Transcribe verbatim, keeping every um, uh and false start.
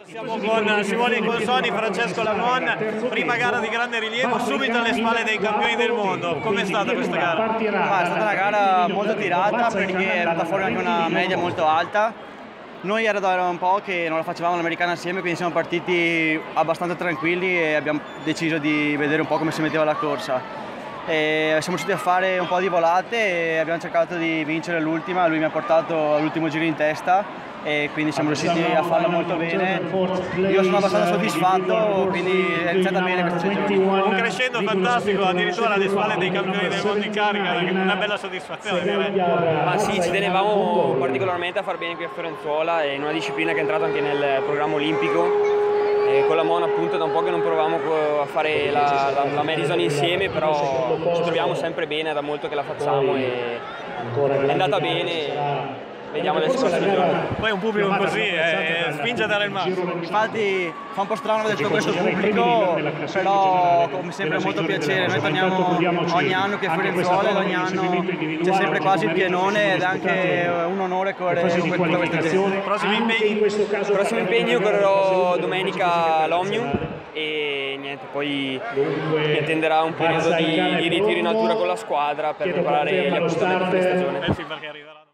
Siamo con Simone Consoni, Francesco Lamon, prima gara di grande rilievo, subito alle spalle dei campioni del mondo. Com'è stata questa gara? Ah, è stata una gara molto tirata perché è venuta fuori anche una media molto alta. Noi era da un po' che non la facevamo l'americana assieme, quindi siamo partiti abbastanza tranquilli e abbiamo deciso di vedere un po' come si metteva la corsa. E siamo riusciti a fare un po' di volate e abbiamo cercato di vincere l'ultima, lui mi ha portato all'ultimo giro in testa e quindi siamo riusciti a farla molto bene. Io sono abbastanza soddisfatto, quindi è iniziata bene questa stagione. Un crescendo fantastico, addirittura alle spalle dei campioni del mondo in carica, una bella soddisfazione direi. Ma sì, ci tenevamo particolarmente a far bene qui a Fiorenzuola, è una disciplina che è entrata anche nel programma olimpico. E con la Mona appunto da un po' che non provavamo a fare la, la, la Madison insieme, però ci troviamo sempre bene, da molto che la facciamo e è andata bene. Vediamo adesso cosa stagione. Poi un pubblico così eh, spinge a dare il massimo. Infatti fa un po' strano vedere tutto questo pubblico, però come sempre è molto piacere. Noi torniamo ogni anno che fuori in Fiorenzuola, ogni anno c'è sempre quasi il pienone ed è anche un onore correre con tutta questa gente. Prossimi impegni? Prossimo impegno io correrò domenica all'Omnium e niente, poi mi attenderà un periodo di, di ritiro in altura con la squadra per preparare gli appuntamenti di stagione. Eh sì, perché arriverà.